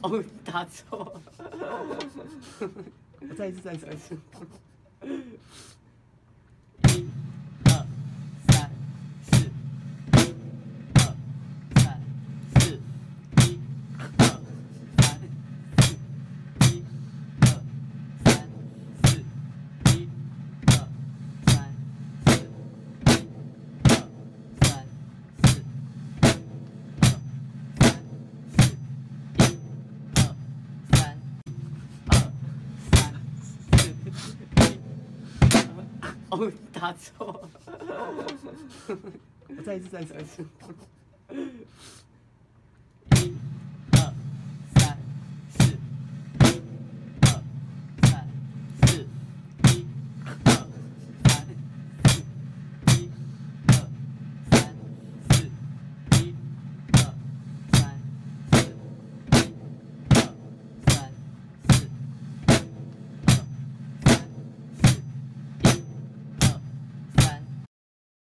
哦，打错。 我再一次。 1、2、3、4。1、2、3、4。1、2、3、4。1、2、3、4。1、2、3、4。1、2、3、4。哦，打错。 我再一次。